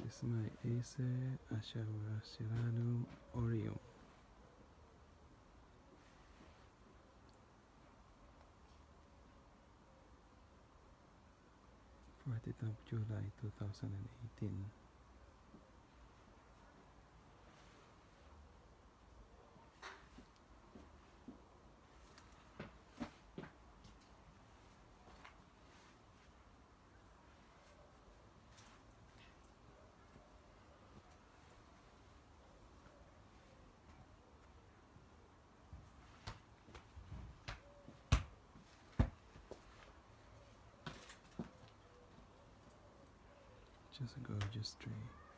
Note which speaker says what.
Speaker 1: This is my Acer Aureum. For the 10th of July 2018. Just a gorgeous tree.